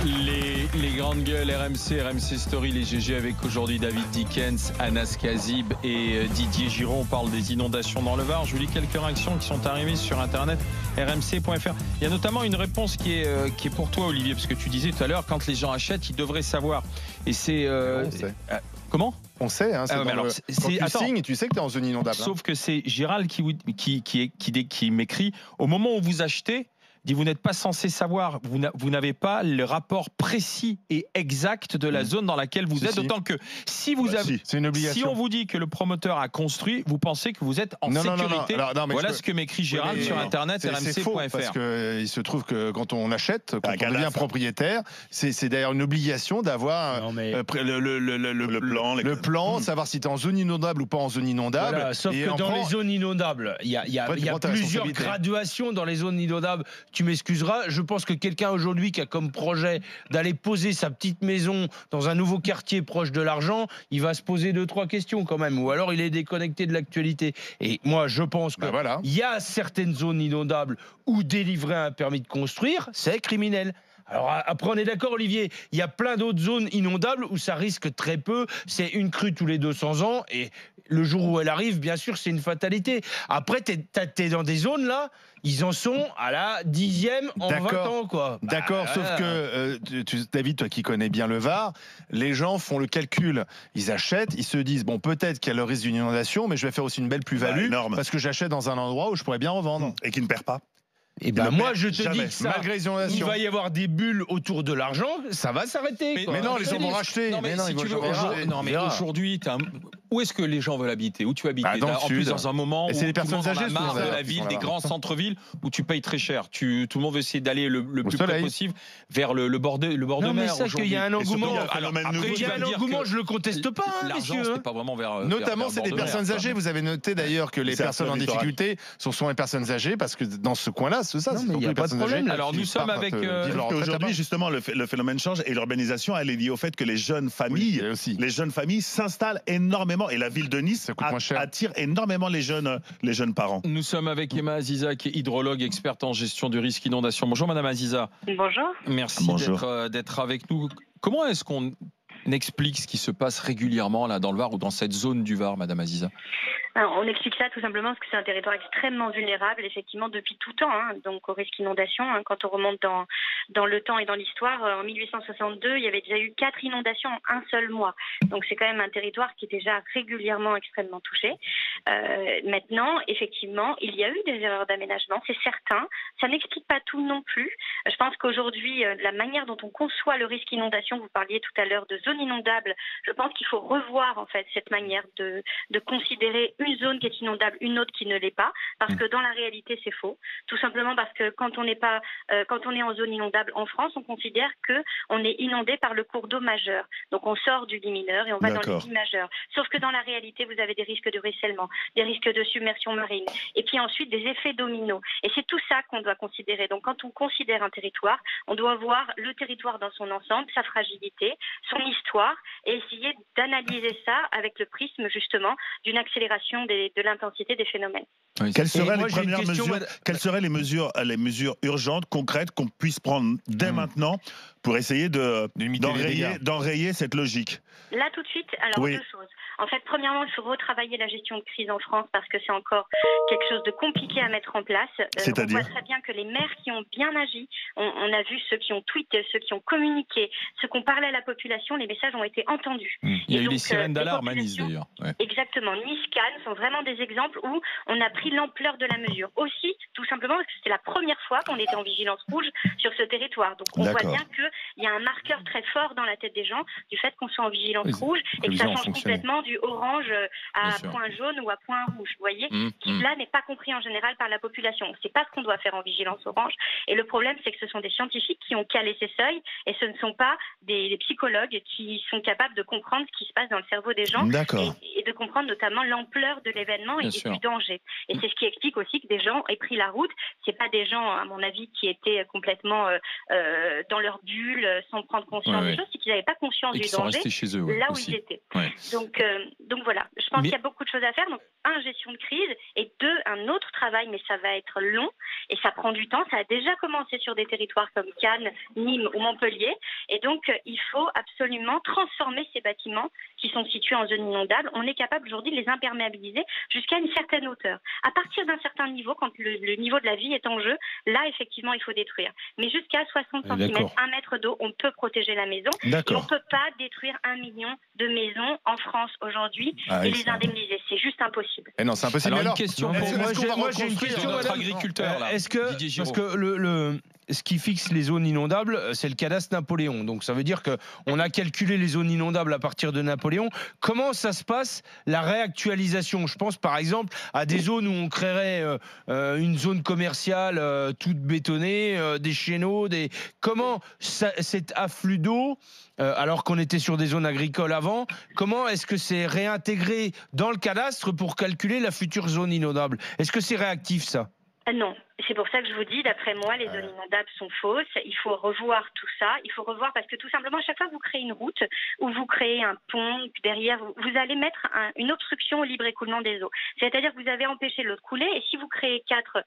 Les grandes gueules RMC Story, les GG avec aujourd'hui David Dickens, Anas Kazib et Didier Giraud. On parle des inondations dans le Var. Je vous lis quelques réactions qui sont arrivées sur internet rmc.fr. Il y a notamment une réponse qui est pour toi, Olivier, parce que tu disais tout à l'heure, quand les gens achètent, ils devraient savoir. Et c'est comment on sait, hein, quand tu signes, tu sais que tu es en zone inondable. Sauf que c'est Gérald qui m'écrit au moment où vous achetez. Dit vous n'êtes pas censé savoir, vous n'avez pas le rapport précis et exact de la zone dans laquelle vous êtes, d'autant que si vous avez, c'est une obligation. Si on vous dit que le promoteur a construit, vous pensez que vous êtes en sécurité. Non, voilà ce que m'écrit Gérald sur internet rmc.fr. Parce qu'il se trouve que quand on achète, quand on devient propriétaire, c'est d'ailleurs une obligation d'avoir le plan, savoir si tu es en zone inondable ou pas en zone inondable. Voilà, sauf que dans les zones inondables, il y a plusieurs graduations dans les zones inondables. Tu m'excuseras, je pense que quelqu'un aujourd'hui qui a comme projet d'aller poser sa petite maison dans un nouveau quartier proche de l'argent, il va se poser 2-3 questions quand même, ou alors il est déconnecté de l'actualité. Et moi, je pense que y a certaines zones inondables où délivrer un permis de construire, c'est criminel. Alors après, on est d'accord, Olivier, il y a plein d'autres zones inondables où ça risque très peu. C'est une crue tous les 200 ans et le jour où elle arrive, bien sûr, c'est une fatalité. Après, t'es dans des zones là, ils en sont à la 10e en 20 ans, quoi. D'accord, sauf que, David, toi qui connais bien le Var, les gens font le calcul. Ils achètent, ils se disent, bon, peut-être qu'il y a le risque d'une inondation, mais je vais faire aussi une belle plus-value parce que j'achète dans un endroit où je pourrais bien revendre. Et qui ne perd pas. Et ben moi je te dis que ça, malgré il va y avoir des bulles autour de l'argent, ça va s'arrêter. Mais non, les gens vont racheter. Mais aujourd'hui, où est-ce que les gens veulent habiter? Où tu habites? Dans le sud. Plus dans un moment où c'est les personnes âgées, marre de la ville, des grands centres-villes où tu payes très cher. Tout le monde veut essayer d'aller le plus près possible vers le bord de mer. Non mais ça qu'il y a un engouement. Après il y a un engouement, je le conteste pas. L'argent, c'est pas vraiment vers. Notamment, c'est des personnes âgées. Vous avez noté d'ailleurs que les personnes en difficulté sont souvent les personnes âgées parce que dans ce coin-là, c'est ça. Il n'y a pas de problème. Alors nous sommes avec. Aujourd'hui, justement, le phénomène change et l'urbanisation, elle est liée au fait que les jeunes familles s'installent énormément et la ville de Nice attire énormément les jeunes parents. Nous sommes avec Emma Aziza, qui est hydrologue, experte en gestion du risque inondation. Bonjour Madame Aziza. Bonjour. Merci d'être avec nous. Comment est-ce qu'on explique ce qui se passe régulièrement là dans le Var ou dans cette zone du Var, Madame Aziza? Alors, on explique ça tout simplement parce que c'est un territoire extrêmement vulnérable, effectivement, depuis tout temps, donc au risque d'inondation. Quand on remonte dans le temps et dans l'histoire, en 1862, il y avait déjà eu 4 inondations en un seul mois. Donc c'est quand même un territoire qui est déjà régulièrement extrêmement touché. Maintenant, effectivement, il y a eu des erreurs d'aménagement, c'est certain. Ça n'explique pas tout non plus. Je pense qu'aujourd'hui, la manière dont on conçoit le risque inondation, vous parliez tout à l'heure de zone inondable, je pense qu'il faut revoir en fait cette manière de considérer une zone qui est inondable, une autre qui ne l'est pas, parce que dans la réalité c'est faux. Tout simplement parce que quand on est en zone inondable en France, on considère que on est inondé par le cours d'eau majeur. Donc on sort du lit mineur et on va dans le lit majeur. Sauf que dans la réalité, vous avez des risques de ruissellement, des risques de submersion marine, et puis ensuite des effets dominos. Et c'est tout ça qu'on doit considérer. Donc quand on considère un territoire, on doit voir le territoire dans son ensemble, sa fragilité, son histoire, et essayer d'analyser ça avec le prisme justement d'une accélération de l'intensité des phénomènes. Quelles seraient les mesures urgentes, concrètes qu'on puisse prendre dès maintenant pour essayer d'enrayer cette logique? Là tout de suite, alors 2 choses. En fait, premièrement, il faut retravailler la gestion de crise en France parce que c'est encore quelque chose de compliqué à mettre en place. On voit très bien que les maires qui ont bien agi, on a vu ceux qui ont tweeté, ceux qui ont communiqué, ceux qui ont parlé à la population, les messages ont été entendus. Il y a eu des sirènes d'alarme à Nice d'ailleurs. Exactement. Nice, Cannes sont vraiment des exemples où on a pris l'ampleur de la mesure. Aussi, tout simplement parce que c'était la première fois qu'on était en vigilance rouge sur ce territoire. Donc on voit bien qu'il y a un marqueur très fort dans la tête des gens du fait qu'on soit en vigilance rouge et que ça change complètement du orange à point jaune ou à point rouge, vous voyez, qui là n'est pas compris en général par la population. C'est pas ce qu'on doit faire en vigilance orange. Et le problème, c'est que ce sont des scientifiques qui ont calé ces seuils et ce ne sont pas des psychologues qui sont capables de comprendre ce qui se passe dans le cerveau des gens et de comprendre notamment l'ampleur de l'événement et du danger. Et c'est ce qui explique aussi que des gens aient pris la route. C'est pas des gens, à mon avis, qui étaient complètement dans leur bulle, sans prendre conscience des choses, c'est qu'ils n'avaient pas conscience du danger chez eux, là où ils étaient. Donc voilà, je pense qu'il y a beaucoup de choses à faire. Donc, gestion de crise, et 2, un autre travail, mais ça va être long et ça prend du temps. Ça a déjà commencé sur des territoires comme Cannes, Nîmes ou Montpellier, et donc il faut absolument transformer ces bâtiments qui sont situés en zone inondable. On est capable aujourd'hui de les imperméabiliser jusqu'à une certaine hauteur. À partir d'un certain niveau, quand le niveau de la vie est en jeu, là effectivement il faut détruire. Mais jusqu'à 60 cm, 1 mètre d'eau, on peut protéger la maison. Et on ne peut pas détruire 1 million de maisons en France aujourd'hui et les indemniser. C'est juste impossible. Non, c'est impossible. Alors, une question pour moi, j'ai une question, notre agriculteur. Est-ce que, parce que ce qui fixe les zones inondables, c'est le cadastre Napoléon. Donc ça veut dire qu'on a calculé les zones inondables à partir de Napoléon. Comment ça se passe, la réactualisation? Je pense par exemple à des zones où on créerait une zone commerciale toute bétonnée, des chéneaux, comment cet afflux d'eau, alors qu'on était sur des zones agricoles avant, comment est-ce que c'est réintégré dans le cadastre pour calculer la future zone inondable? Est-ce que c'est réactif ça? Non. C'est pour ça que je vous dis, d'après moi, les zones inondables sont fausses. Il faut revoir tout ça. Il faut revoir parce que tout simplement, à chaque fois que vous créez une route ou vous créez un pont, derrière, vous allez mettre une obstruction au libre écoulement des eaux. C'est-à-dire que vous avez empêché l'eau de couler et si vous créez quatre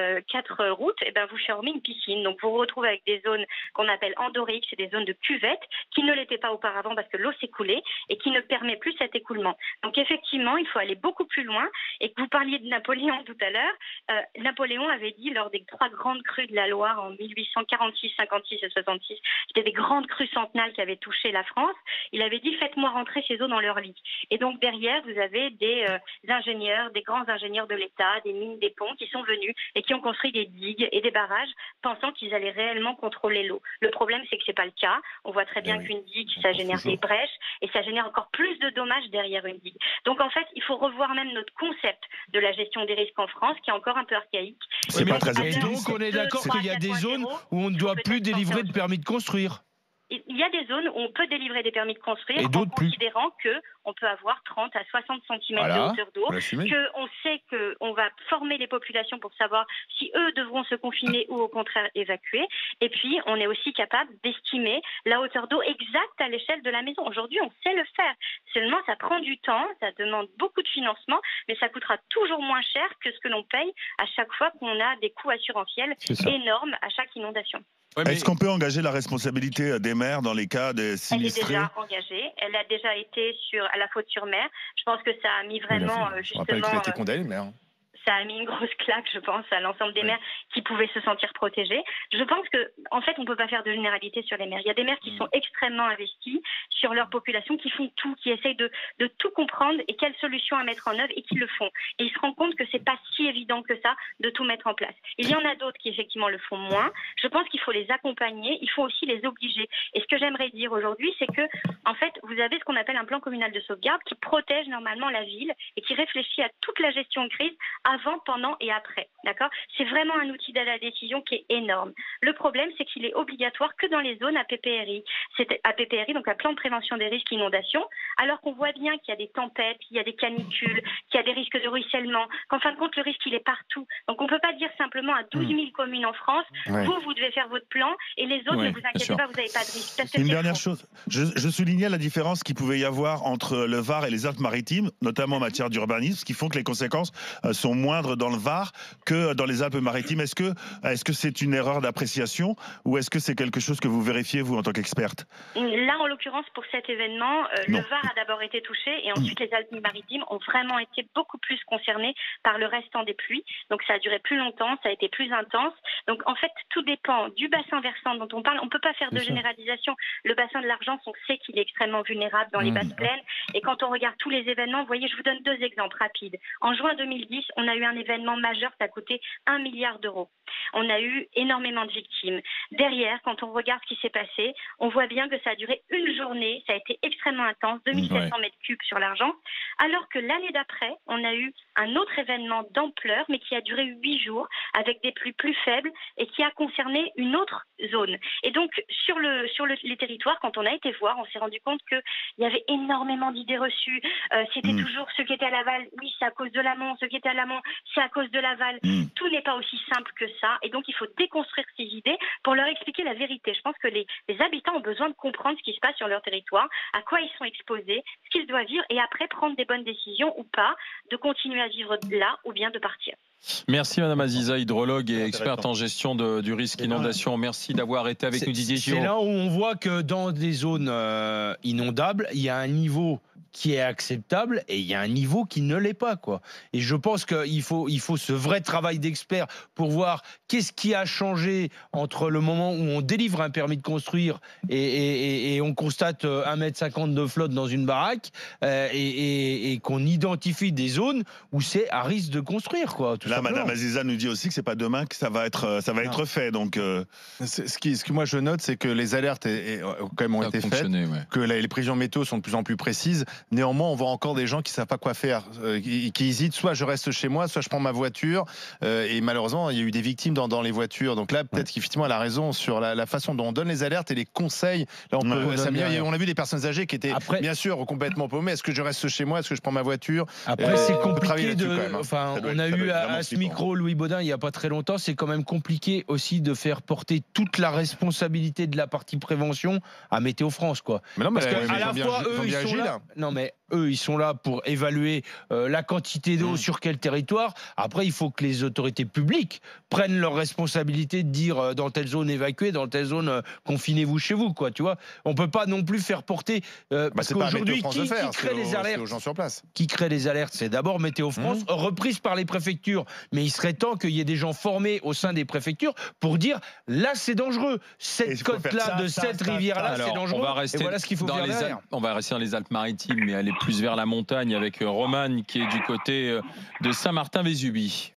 routes, eh ben, vous formez une piscine. Donc vous vous retrouvez avec des zones qu'on appelle endoriques, c'est des zones de cuvette qui ne l'étaient pas auparavant parce que l'eau s'est coulée et qui ne permet plus cet écoulement. Donc effectivement, il faut aller beaucoup plus loin. Et que vous parliez de Napoléon tout à l'heure, Napoléon avait dit lors des 3 grandes crues de la Loire en 1846, 56 et 66, c'était des grandes crues centenales qui avaient touché la France, il avait dit faites-moi rentrer ces eaux dans leur lit. Et donc derrière, vous avez des ingénieurs, des grands ingénieurs de l'État, des mines, des ponts qui sont venus et qui ont construit des digues et des barrages pensant qu'ils allaient réellement contrôler l'eau. Le problème, c'est que c'est pas le cas. On voit très bien qu'une digue, ça génère des brèches et ça génère encore plus de dommages derrière une digue. Donc en fait, il faut revoir même notre concept de la gestion des risques en France qui est encore un peu archaïque. C'est pas très et donc on est d'accord qu'il y a des zones où on ne doit plus délivrer de permis de construire. Il y a des zones où on peut délivrer des permis de construire en considérant qu'on peut avoir 30 à 60 cm de hauteur d'eau, qu'on sait qu'on va former les populations pour savoir si eux devront se confiner ou au contraire évacuer. Et puis, on est aussi capable d'estimer la hauteur d'eau exacte à l'échelle de la maison. Aujourd'hui, on sait le faire. Seulement, ça prend du temps, ça demande beaucoup de financement, mais ça coûtera toujours moins cher que ce que l'on paye à chaque fois qu'on a des coûts assurantiels énormes à chaque inondation. Est-ce qu'on peut engager la responsabilité des maires dans les cas des sinistrés? Elle est déjà engagée. Elle a déjà été à la faute sur mer. Je pense que ça a mis vraiment justement. Je rappelle qu'il a été condamné, le maire. Ça a mis une grosse claque, je pense, à l'ensemble des maires qui pouvaient se sentir protégés. Je pense que, en fait, on ne peut pas faire de généralité sur les maires. Il y a des maires qui sont extrêmement investis sur leur population, qui font tout, qui essayent de tout comprendre et quelles solutions à mettre en œuvre et qui le font. Et ils se rendent compte que c'est pas si évident que ça de tout mettre en place. Il y en a d'autres qui, effectivement, le font moins. Je pense qu'il faut les accompagner. Il faut aussi les obliger. Et ce que j'aimerais dire aujourd'hui, c'est que, en fait, vous avez ce qu'on appelle un plan communal de sauvegarde qui protège normalement la ville et qui réfléchit à toute la gestion de crise avant, pendant et après. D'accord ? C'est vraiment un outil de la décision qui est énorme. Le problème, c'est qu'il est obligatoire que dans les zones à PPRI. C'est à PPRI, donc à plan de prévention des risques inondations, alors qu'on voit bien qu'il y a des tempêtes, qu'il y a des canicules, qu'il y a des risques de ruissellement, qu'en fin de compte, le risque, il est partout. Donc on ne peut pas dire simplement à 12 000 communes en France, vous devez faire votre plan et les autres, ne vous inquiétez pas, vous n'avez pas de risque. Parce que une dernière chose, je soulignais la différence qu'il pouvait y avoir entre le Var et les Alpes-Maritimes, notamment en matière d'urbanisme, ce qui font que les conséquences sont moindres dans le Var que dans les Alpes-Maritimes. Est-ce que c'est une erreur d'appréciation ou est-ce que c'est quelque chose que vous vérifiez, vous, en tant qu'experte? Là, en l'occurrence, pour cet événement, le Var a d'abord été touché et ensuite les Alpes-Maritimes ont vraiment été beaucoup plus concernées par le restant des pluies. Donc ça a duré plus longtemps, ça a été plus intense. Donc en fait, tout dépend du bassin versant dont on parle. On ne peut pas faire de généralisation. Le bassin de l'Argence, on sait qu'il est extrêmement vulnérable dans les basses plaines. Et quand on regarde tous les événements, vous voyez, je vous donne 2 exemples rapides. En juin 2010, on a eu un événement majeur, ça a coûté 1 milliard d'euros. On a eu énormément de victimes. Derrière, quand on regarde ce qui s'est passé, on voit bien que ça a duré une journée, ça a été extrêmement intense, 2700 mètres cubes sur l'Argence, alors que l'année d'après, on a eu un autre événement d'ampleur, mais qui a duré 8 jours, avec des pluies plus faibles, et qui a concerné une autre zone. Et donc, sur les territoires, quand on a été voir, on s'est rendu compte qu'il y avait énormément d'idées reçues. C'était toujours ceux qui étaient à l'aval, oui, c'est à cause de l'amont, ceux qui étaient à l'amont, inondations, c'est à cause de l'aval. Tout n'est pas aussi simple que ça. Et donc, il faut déconstruire ces idées pour leur expliquer la vérité. Je pense que les habitants ont besoin de comprendre ce qui se passe sur leur territoire, à quoi ils sont exposés, ce qu'ils doivent vivre, et après prendre des bonnes décisions ou pas, de continuer à vivre là ou bien de partir. Merci Madame Aziza, hydrologue et experte en gestion du risque inondation. Merci d'avoir été avec nous, Didier Giraud. C'est là où on voit que dans des zones inondables, il y a un niveau qui est acceptable et il y a un niveau qui ne l'est pas, quoi. Et je pense qu'il faut ce vrai travail d'expert pour voir qu'est-ce qui a changé entre le moment où on délivre un permis de construire et on constate 1,50 m de flotte dans une baraque et qu'on identifie des zones où c'est à risque de construire, quoi. Là, Madame Aziza nous dit aussi que c'est pas demain que ça va être fait. Donc, ce que moi je note, c'est que les alertes quand même ont été faites, que les prévisions météo sont de plus en plus précises. Néanmoins, on voit encore des gens qui savent pas quoi faire, qui hésitent. Soit je reste chez moi, soit je prends ma voiture. Et malheureusement, il y a eu des victimes dans les voitures. Donc là, peut-être qu'effectivement, elle a raison sur la façon dont on donne les alertes et les conseils. Là, on a vu des personnes âgées qui étaient bien sûr complètement paumées. Est-ce que je reste chez moi? Est-ce que je prends ma voiture? Après, c'est compliqué Enfin, on a eu à ce micro Louis Baudin il n'y a pas très longtemps. C'est quand même compliqué aussi de faire porter toute la responsabilité de la partie prévention à Météo France, quoi. Mais non, parce qu'à la fois, eux, ils sont là. Non, mais eux, ils sont là pour évaluer la quantité d'eau sur quel territoire. Après, il faut que les autorités publiques prennent leurs responsabilités de dire dans telle zone évacuée, dans telle zone confinez-vous chez vous, quoi. Tu vois, on peut pas non plus faire porter parce qu'aujourd'hui, qui crée les alertes? Aux gens sur place. Qui crée les alertes? C'est d'abord Météo France, reprise par les préfectures. Mais il serait temps qu'il y ait des gens formés au sein des préfectures pour dire là, c'est dangereux. Cette côte-là de cette rivière-là, c'est dangereux. Et voilà ce qu'il faut faire derrière. On va rester dans les Alpes-Maritimes, mais aller plus vers la montagne avec Romane qui est du côté de Saint-Martin-Vésubie.